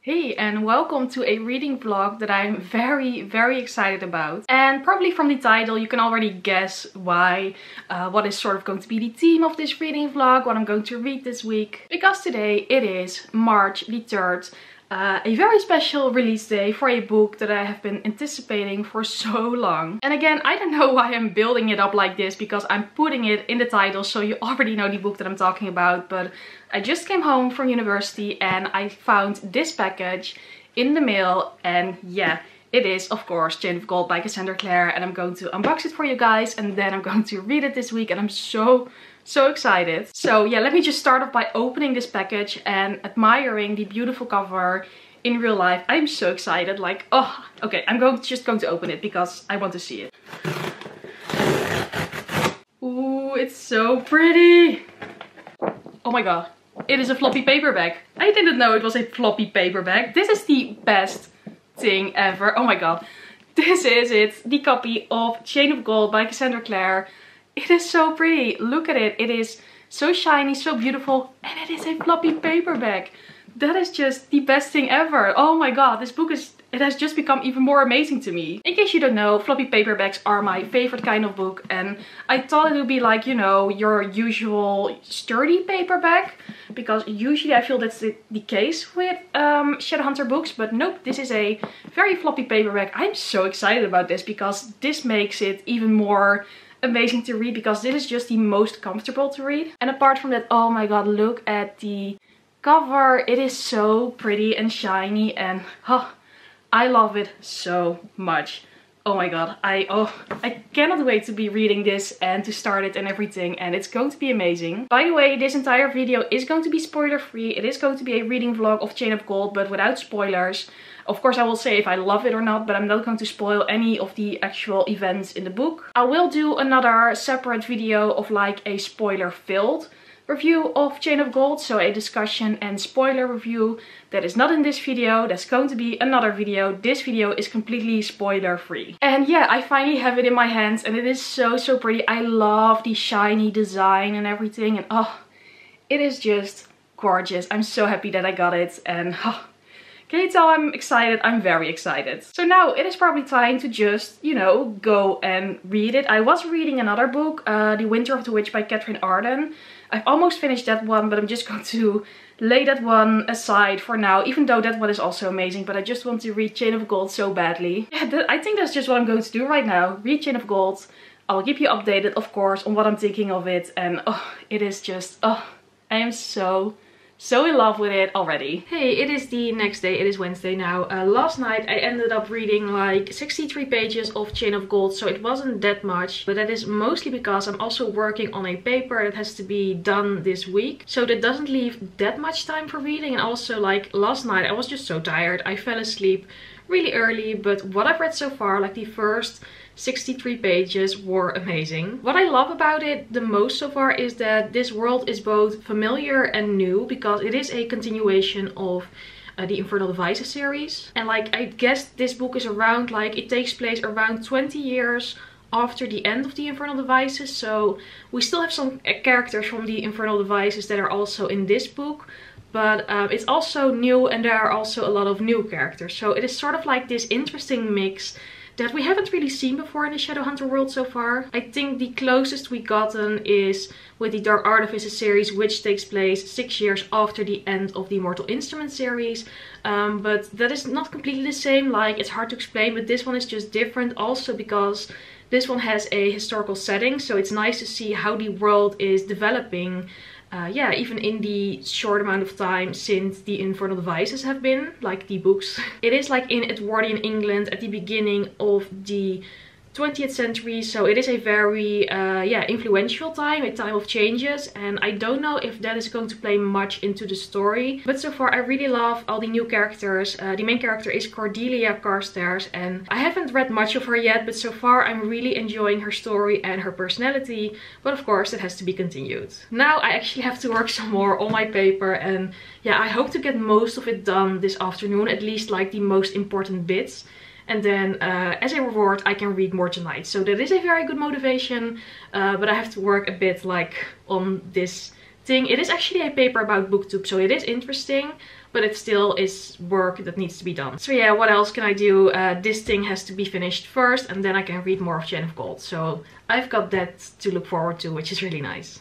Hey, and welcome to a reading vlog that I'm very excited about. And probably from the title you can already guess why, what is sort of going to be the theme of this reading vlog, what I'm going to read this week. Because today it is March the 3rd, a very special release day for a book that I have been anticipating for so long. And again, I don't know why I'm building it up like this, because I'm putting it in the title so you already know the book that I'm talking about. But I just came home from university and I found this package in the mail, and yeah, it is of course Chain of Gold by Cassandra Clare, and I'm going to unbox it for you guys and then I'm going to read it this week, and I'm so excited. So yeah, let me just start off by opening this package and admiring the beautiful cover in real life. I'm so excited, like, oh, okay, I'm just going to open it because I want to see it. Ooh, it's so pretty. Oh my god, it is a floppy paperback. I didn't know it was a floppy paperback. This is the best thing ever. Oh my god, this is it, the copy of Chain of Gold by Cassandra Clare. It is so pretty. Look at it. It is so shiny, so beautiful, and it is a floppy paperback. That is just the best thing ever. Oh my god, this book it has just become even more amazing to me. In case you don't know, floppy paperbacks are my favorite kind of book, and I thought it would be like, you know, your usual sturdy paperback, because usually I feel that's the case with Shadowhunter books, but nope, this is a very floppy paperback. I'm so excited about this because this makes it even more amazing to read, because this is just the most comfortable to read. And apart from that, oh my god, look at the cover. It is so pretty and shiny, and I love it so much. Oh my god, I cannot wait to be reading this and to start it and everything, and it's going to be amazing. By the way, this entire video is going to be spoiler free. It is going to be a reading vlog of Chain of Gold, but without spoilers. Of course I will say if I love it or not, but I'm not going to spoil any of the actual events in the book. I will do another separate video of like a spoiler filled review of Chain of Gold, so a discussion and spoiler review. That is not in this video, that's going to be another video. This video is completely spoiler free. And yeah, I finally have it in my hands, and it is so pretty. I love the shiny design and everything, and oh, it is just gorgeous. I'm so happy that I got it, and can you tell I'm excited? I'm very excited. So now it is probably time to just, you know, go and read it. I was reading another book, The Winter of the Witch by Catherine Arden. I've almost finished that one, but I'm just going to lay that one aside for now, even though that one is also amazing. But I just want to read Chain of Gold so badly. Yeah, I think that's just what I'm going to do right now. Read Chain of Gold. I will keep you updated, of course, on what I'm thinking of it. And oh, it is just, oh, I am so in love with it already. Hey, it is the next day. It is Wednesday now. Last night I ended up reading like 63 pages of Chain of Gold, so it wasn't that much, but that is mostly because I'm also working on a paper that has to be done this week, so that doesn't leave that much time for reading. And also, like, last night I was just so tired. I fell asleep really early, but what I've read so far, like the first 63 pages, were amazing. What I love about it the most so far is that this world is both familiar and new, because it is a continuation of the Infernal Devices series. And like, I guess this book is around, like, it takes place around 20 years after the end of the Infernal Devices, so we still have some characters from the Infernal Devices that are also in this book. But it's also new, and there are also a lot of new characters. So it is sort of like this interesting mix that we haven't really seen before in the Shadowhunter world so far. I think the closest we gotten is with the Dark Artifices series, which takes place 6 years after the end of the Mortal Instruments series. But that is not completely the same, like, it's hard to explain, but this one is just different also because this one has a historical setting, so it's nice to see how the world is developing. Yeah, even in the short amount of time since the Infernal Devices have been, like the books. It is like in Edwardian England at the beginning of the 20th century, so it is a very yeah, influential time, a time of changes, and I don't know if that is going to play much into the story. But so far I really love all the new characters. The main character is Cordelia Carstairs, and I haven't read much of her yet, but so far I'm really enjoying her story and her personality, but of course it has to be continued. Now I actually have to work some more on my paper, and yeah, I hope to get most of it done this afternoon, at least like the most important bits. And then as a reward I can read more tonight. So that is a very good motivation, but I have to work a bit like on this thing. It is actually a paper about booktube, so it is interesting, but it still is work that needs to be done. So yeah, what else can I do? This thing has to be finished first, and then I can read more of Chain of Gold. So I've got that to look forward to, which is really nice.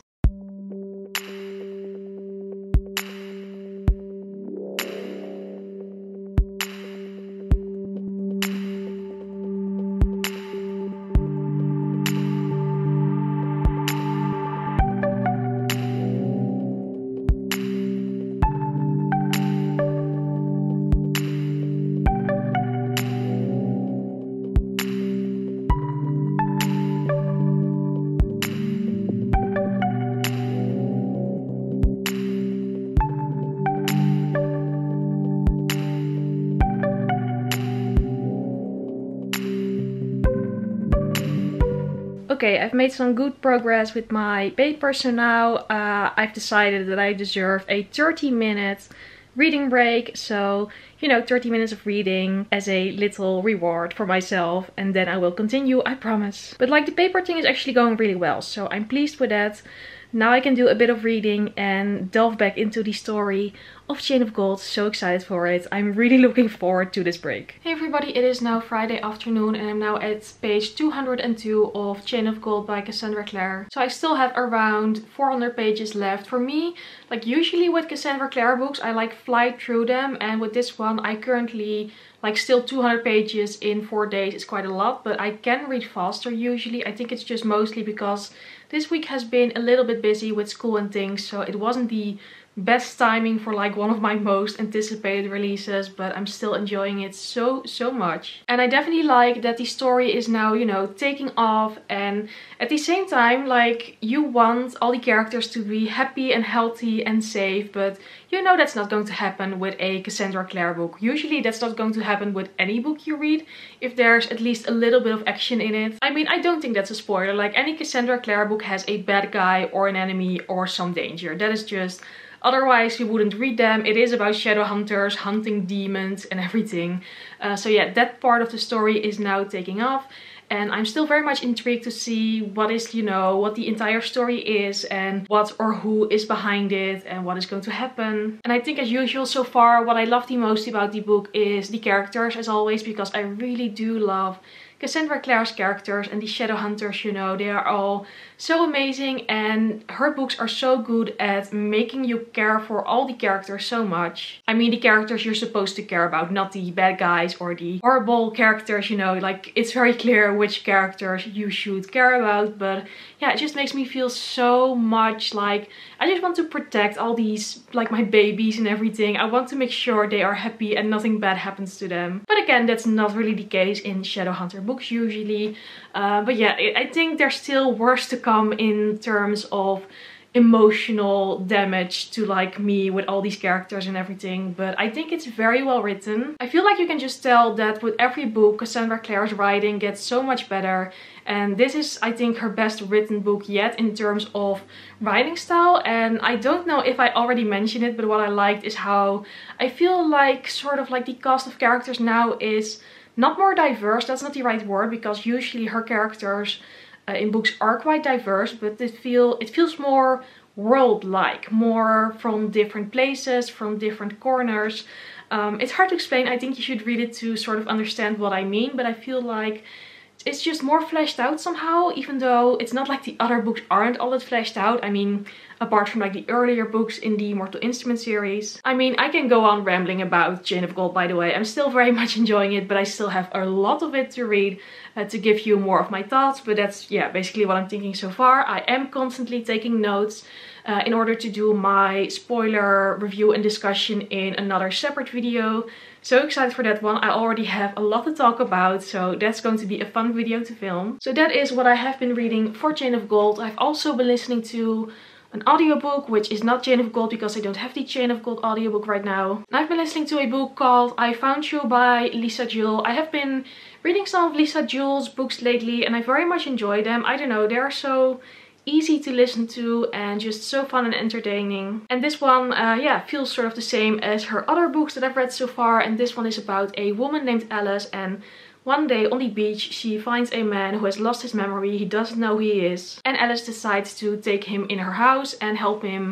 Okay, I've made some good progress with my paper, so now I've decided that I deserve a 30-minute reading break. So, you know, 30 minutes of reading as a little reward for myself, and then I will continue, I promise. But like, the paper thing is actually going really well, so I'm pleased with that. Now I can do a bit of reading and delve back into the story of Chain of Gold. So excited for it. I'm really looking forward to this break. Hey everybody, it is now Friday afternoon and I'm now at page 202 of Chain of Gold by Cassandra Clare. So I still have around 400 pages left. For me, like usually with Cassandra Clare books, I like fly through them, and with this one I currently like still 200 pages in 4 days. It's quite a lot, but I can read faster usually. I think it's just mostly because this week has been a little bit busy with school and things, so it wasn't the best timing for like one of my most anticipated releases, but I'm still enjoying it so much. And I definitely like that the story is now, you know, taking off, and at the same time, like, you want all the characters to be happy and healthy and safe, but you know that's not going to happen with a Cassandra Clare book. Usually that's not going to happen with any book you read if there's at least a little bit of action in it. I mean, I don't think that's a spoiler. Like, any Cassandra Clare book has a bad guy or an enemy or some danger. That is just, otherwise you wouldn't read them. It is about shadow hunters hunting demons and everything. So yeah, that part of the story is now taking off. And I'm still very much intrigued to see what is, you know, what the entire story is and what or who is behind it and what is going to happen. And I think, as usual so far, what I love the most about the book is the characters, as always, because I really do love Cassandra Clare's characters, and the shadow hunters, you know, they are all so amazing, and her books are so good at making you care for all the characters so much. I mean, the characters you're supposed to care about, not the bad guys or the horrible characters, you know, like, it's very clear which characters you should care about, but yeah, it just makes me feel so much like I just want to protect all these, like, my babies and everything. I want to make sure they are happy and nothing bad happens to them. But again, that's not really the case in Shadowhunter books usually. But yeah, I think there's still worse to come in terms of emotional damage to, like, me with all these characters and everything, but I think it's very well written. I feel like you can just tell that with every book Cassandra Clare's writing gets so much better, and this is, I think, her best written book yet in terms of writing style. And I don't know if I already mentioned it, but what I liked is how I feel like sort of like the cast of characters now is not more diverse. That's not the right word, because usually her characters in books are quite diverse, but it feels more world-like, more from different places, from different corners. It's hard to explain. I think you should read it to sort of understand what I mean, but I feel like it's just more fleshed out somehow, even though it's not like the other books aren't all that fleshed out. I mean, apart from like the earlier books in the Mortal Instruments series. I mean, I can go on rambling about Chain of Gold, by the way. I'm still very much enjoying it, but I still have a lot of it to read to give you more of my thoughts. But that's, yeah, basically what I'm thinking so far. I am constantly taking notes in order to do my spoiler review and discussion in another separate video. So excited for that one. I already have a lot to talk about, so that's going to be a fun video to film. So that is what I have been reading for Chain of Gold. I've also been listening to an audiobook, which is not Chain of Gold because I don't have the Chain of Gold audiobook right now. And I've been listening to a book called I Found You by Lisa Jewell. I have been reading some of Lisa Jewell's books lately and I very much enjoy them. I don't know, they're so easy to listen to and just so fun and entertaining. And this one, yeah, feels sort of the same as her other books that I've read so far. And this one is about a woman named Alice, and one day on the beach she finds a man who has lost his memory. He doesn't know who he is, and Alice decides to take him in her house and help him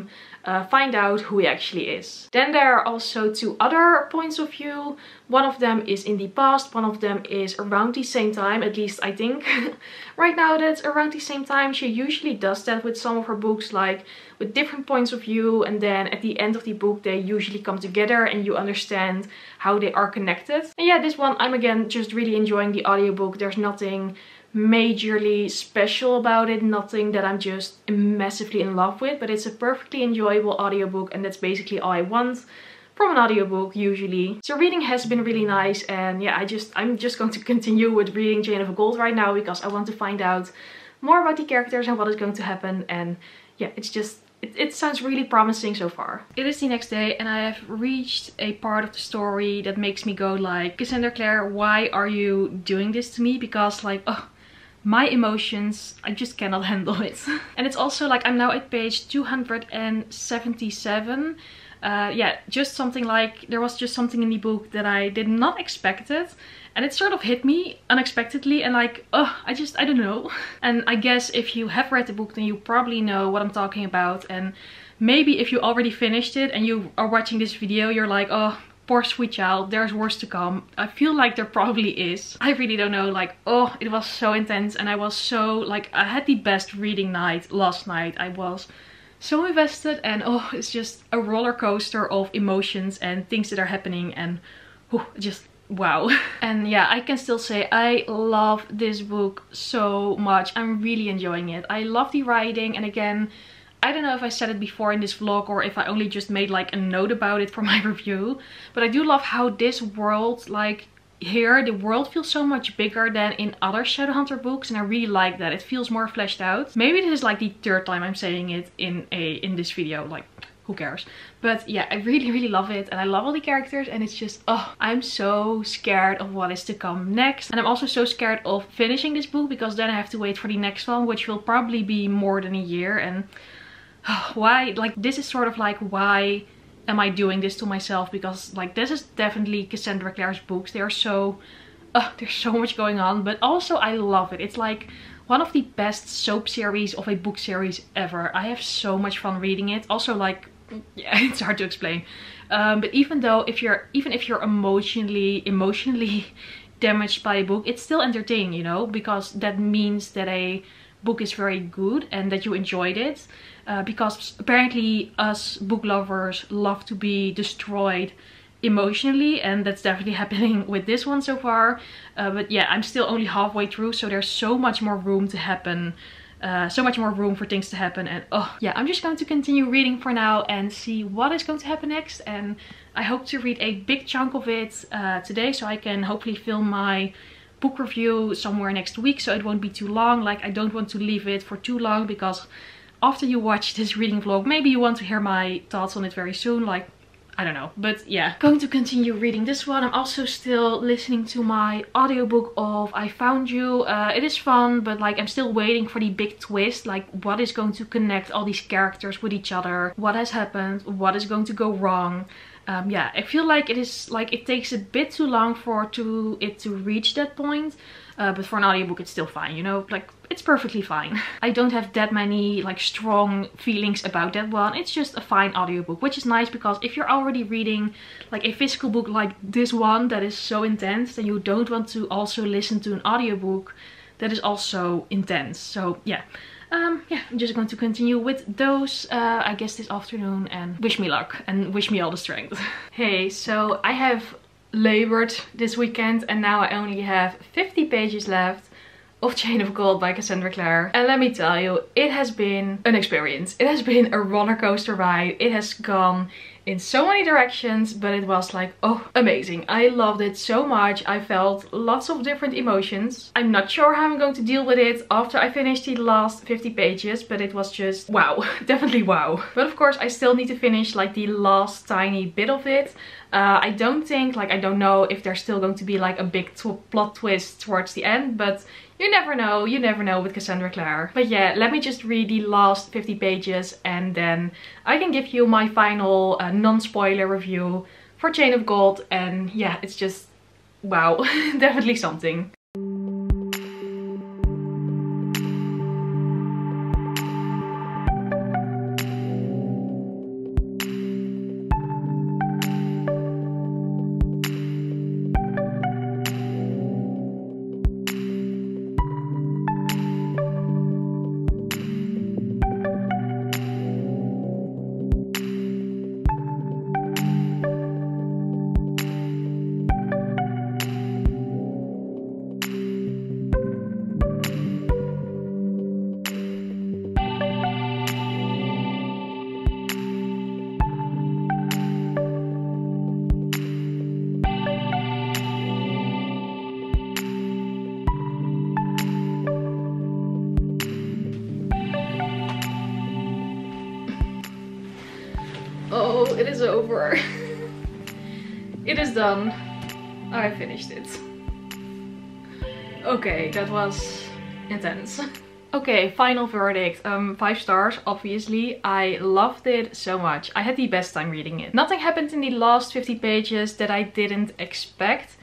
find out who he actually is. Then there are also two other points of view. One of them is in the past, one of them is around the same time, at least I think. Right now that's around the same time. She usually does that with some of her books, like with different points of view, and then at the end of the book they usually come together and you understand how they are connected. And yeah, this one I'm again just really enjoying the audiobook. There's nothing majorly special about it, nothing that I'm just massively in love with, but it's a perfectly enjoyable audiobook, and that's basically all I want from an audiobook usually. So reading has been really nice, and yeah, I'm just going to continue with reading Chain of Gold right now because I want to find out more about the characters and what is going to happen. And yeah, it sounds really promising so far. It is the next day and I have reached a part of the story that makes me go like, Cassandra Clare, why are you doing this to me? Because like, oh, my emotions, I just cannot handle it. And it's also like I'm now at page 277. Yeah, just something like, there was just something in the book that I did not expect it. And it sort of hit me unexpectedly and like, oh, I don't know. And I guess if you have read the book, then you probably know what I'm talking about. And maybe if you already finished it and you are watching this video, you're like, oh, poor sweet child, there's worse to come. I feel like there probably is. I really don't know, like, oh, it was so intense and I was so, like, I had the best reading night last night. I was so invested and oh, it's just a roller coaster of emotions and things that are happening and oh, just wow. And yeah, I can still say I love this book so much. I'm really enjoying it. I love the writing, and again, I don't know if I said it before in this vlog or if I only just made like a note about it for my review, but I do love how this world, like here, the world feels so much bigger than in other Shadowhunter books, and I really like that. It feels more fleshed out. Maybe this is like the third time I'm saying it in this video, like who cares? But yeah, I really love it, and I love all the characters, and it's just, oh, I'm so scared of what is to come next. And I'm also so scared of finishing this book because then I have to wait for the next one, which will probably be more than a year. And why, like, this is sort of like, why am I doing this to myself? Because like, this is definitely Cassandra Clare's books. They are so, there's so much going on, but also I love it. It's like one of the best soap series of a book series ever. I have so much fun reading it. Also, like, yeah, it's hard to explain. But even if you're emotionally damaged by a book, it's still entertaining, you know, because that means that a book is very good and that you enjoyed it. Because apparently us book lovers love to be destroyed emotionally, and that's definitely happening with this one so far. But yeah, I'm still only halfway through, so there's so much more room to happen. So much more room for things to happen, and oh yeah, I'm just going to continue reading for now and see what is going to happen next. And I hope to read a big chunk of it today, so I can hopefully film my book review somewhere next week, so it won't be too long. Like, I don't want to leave it for too long, because after you watch this reading vlog, maybe you want to hear my thoughts on it very soon, like, I don't know. But yeah, going to continue reading this one. I'm also still listening to my audiobook of I Found You. It is fun, but like, I'm still waiting for the big twist, like what is going to connect all these characters with each other, what has happened, what is going to go wrong. Yeah, I feel like it takes a bit too long for it to reach that point. But for an audiobook it's still fine, you know, like it's perfectly fine. I don't have that many like strong feelings about that one. It's just a fine audiobook, which is nice, because if you're already reading like a physical book like this one that is so intense, then you don't want to also listen to an audiobook that is also intense. So yeah. Yeah, I'm just going to continue with those, I guess, this afternoon, and wish me luck and wish me all the strength. Hey, so I have labored this weekend and now I only have 50 pages left of Chain of Gold by Cassandra Clare. And let me tell you, it has been an experience. It has been a roller coaster ride. It has gone in so many directions, but it was like, oh, amazing. I loved it so much. I felt lots of different emotions. I'm not sure how I'm going to deal with it after I finish the last 50 pages, but it was just wow. Definitely wow. But of course I still need to finish like the last tiny bit of it. I don't think, like, I don't know if there's still going to be like a big plot twist towards the end, but you never know with Cassandra Clare. But yeah, let me just read the last 50 pages and then I can give you my final non-spoiler review for Chain of Gold. And yeah, it's just wow. Definitely something. is over. It is done. I finished it. Okay, that was intense. Okay, final verdict. 5 stars, obviously. I loved it so much. I had the best time reading it. Nothing happened in the last 50 pages that I didn't expect.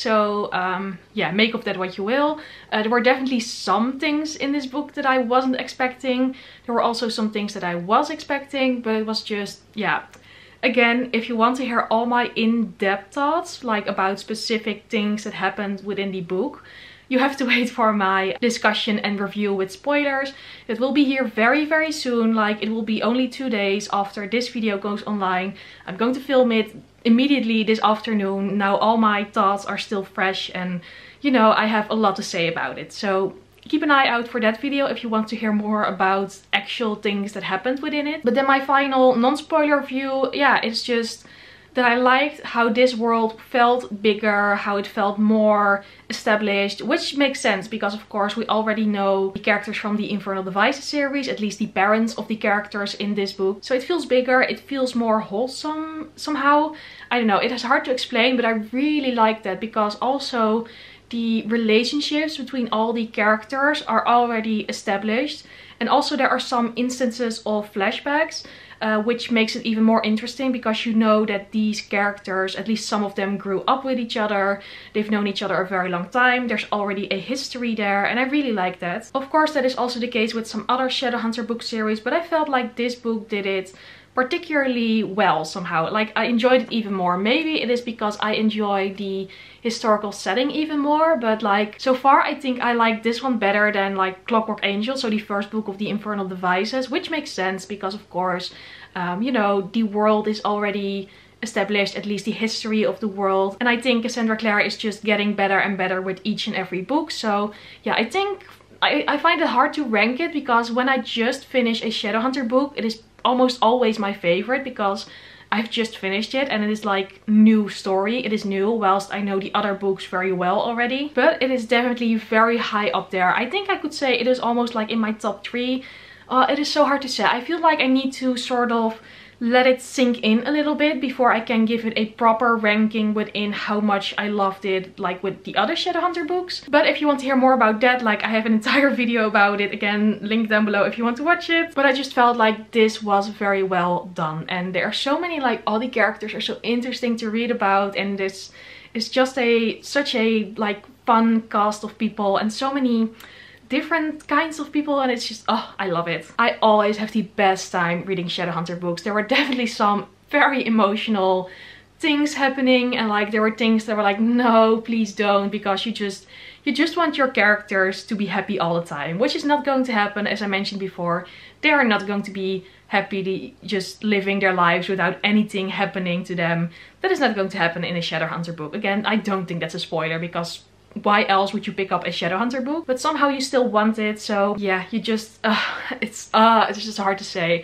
So yeah, make of that what you will. There were definitely some things in this book that I wasn't expecting. There were also some things that I was expecting, but it was just, yeah. Again, if you want to hear all my in-depth thoughts, like about specific things that happened within the book, you have to wait for my discussion and review with spoilers. It will be here very, very soon. Like, it will be only 2 days after this video goes online. I'm going to film it immediately this afternoon. Now all my thoughts are still fresh and, you know, I have a lot to say about it. So keep an eye out for that video if you want to hear more about actual things that happened within it. But then my final non-spoiler review, yeah, it's just that I liked how this world felt bigger, how it felt more established, which makes sense because of course we already know the characters from the Infernal Devices series, at least the parents of the characters in this book. So it feels bigger, it feels more wholesome somehow. I don't know, it is hard to explain, but I really like that because also the relationships between all the characters are already established. And also there are some instances of flashbacks, which makes it even more interesting because you know that these characters, at least some of them, grew up with each other. They've known each other a very long time. There's already a history there and I really like that. Of course, that is also the case with some other Shadowhunter book series, but I felt like this book did it particularly well somehow. Like, I enjoyed it even more. Maybe it is because I enjoy the historical setting even more, but like so far I think I like this one better than like Clockwork Angel, so the first book of the Infernal Devices, which makes sense because of course you know, the world is already established, at least the history of the world, and I think Cassandra Clare is just getting better and better with each and every book. So yeah, I think I find it hard to rank it because when I just finish a Shadowhunter book, it is almost always my favorite because I've just finished it and it is like new story. It is new, whilst I know the other books very well already. But it is definitely very high up there. I think I could say it is almost like in my top 3. It is so hard to say. I feel like I need to sort of let it sink in a little bit before I can give it a proper ranking within how much I loved it, like with the other Shadowhunter books. But if you want to hear more about that, like I have an entire video about it, again, link down below if you want to watch it. But I just felt like this was very well done, and there are so many, like, all the characters are so interesting to read about, and this is just such a like fun cast of people and so many different kinds of people, and it's just, oh, I love it. I always have the best time reading Shadowhunter books. There were definitely some very emotional things happening, and like there were things that were like, no, please don't, because you just want your characters to be happy all the time, which is not going to happen. As I mentioned before, they are not going to be happy just living their lives without anything happening to them. That is not going to happen in a Shadowhunter book. Again, I don't think that's a spoiler because why else would you pick up a Shadowhunter book? But somehow you still want it, so yeah, you just it's just hard to say.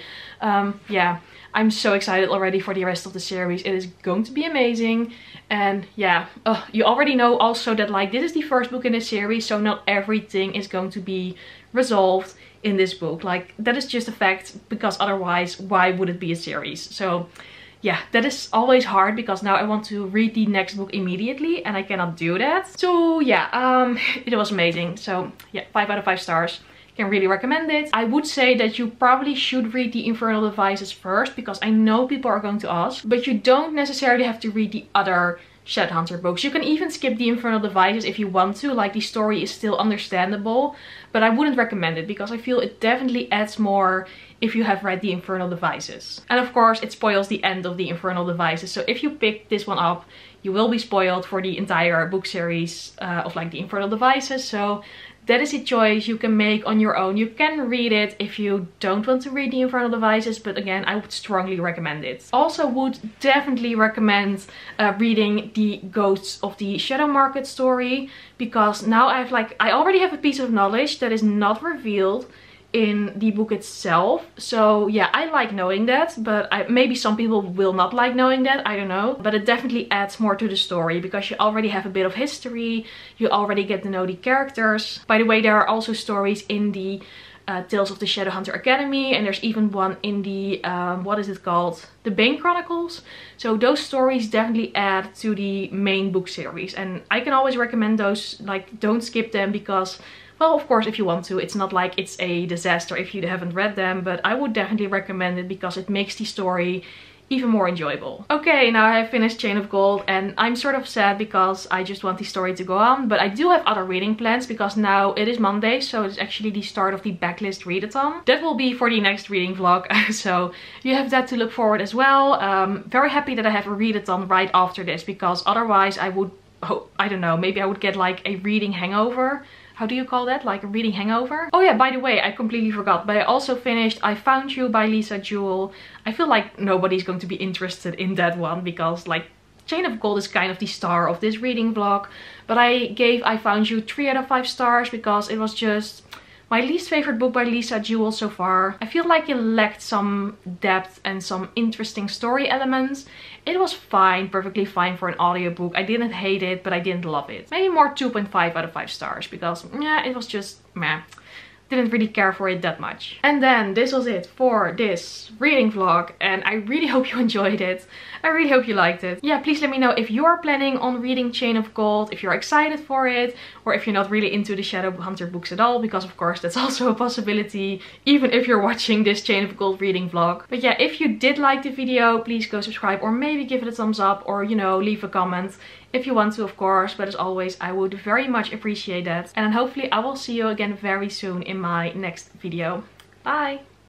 Yeah, I'm so excited already for the rest of the series. It is going to be amazing. And yeah, you already know also that like this is the first book in the series, so not everything is going to be resolved in this book. Like, that is just a fact, because otherwise why would it be a series? So yeah, that is always hard because now I want to read the next book immediately and I cannot do that. So yeah, it was amazing. So yeah, 5 out of 5 stars. Can really recommend it. I would say that you probably should read the Infernal Devices first because I know people are going to ask, but you don't necessarily have to read the other Shadowhunter books. You can even skip the Infernal Devices if you want to, like the story is still understandable, but I wouldn't recommend it because I feel it definitely adds more if you have read the Infernal Devices. And of course it spoils the end of the Infernal Devices, so if you pick this one up, you will be spoiled for the entire book series of like the Infernal Devices. So that is a choice you can make on your own. You can read it if you don't want to read the Infernal Devices, but again, I would strongly recommend it. Also would definitely recommend reading the Ghosts of the Shadow Market story, because now I already have a piece of knowledge that is not revealed in the book itself. So yeah, I like knowing that, but maybe some people will not like knowing that, I don't know. But it definitely adds more to the story because you already have a bit of history, you already get to know the characters. By the way, there are also stories in the Tales of the Shadowhunter Academy, and there's even one in the, what is it called? The Bane Chronicles. So those stories definitely add to the main book series, and I can always recommend those. Like, don't skip them because, well, of course, if you want to. It's not like it's a disaster if you haven't read them, but I would definitely recommend it because it makes the story even more enjoyable. Okay, now I have finished Chain of Gold, and I'm sort of sad because I just want the story to go on, but I do have other reading plans because now it is Monday, so it's actually the start of the backlist readathon. That will be for the next reading vlog, so you have that to look forward as well. Very happy that I have a readathon right after this, because otherwise I would, I don't know, maybe I would get like a reading hangover. How do you call that? Like a reading hangover? Oh yeah, by the way, I completely forgot, but I also finished I Found You by Lisa Jewell. I feel like nobody's going to be interested in that one because, like, Chain of Gold is kind of the star of this reading vlog. But I gave I Found You 3 out of 5 stars because it was just my least favorite book by Lisa Jewell so far. I feel like it lacked some depth and some interesting story elements. It was fine, perfectly fine for an audiobook. I didn't hate it, but I didn't love it. Maybe more 2.5 out of 5 stars because, yeah, it was just meh. Didn't really care for it that much. And then this was it for this reading vlog, and I really hope you enjoyed it. I really hope you liked it. Yeah, please let me know if you are planning on reading Chain of Gold, if you're excited for it, or if you're not really into the Shadowhunter books at all, because of course that's also a possibility, even if you're watching this Chain of Gold reading vlog. But yeah, if you did like the video, please go subscribe, or maybe give it a thumbs up, or, you know, leave a comment if you want to, of course. But as always, I would very much appreciate that. And then hopefully I will see you again very soon in my next video. Bye!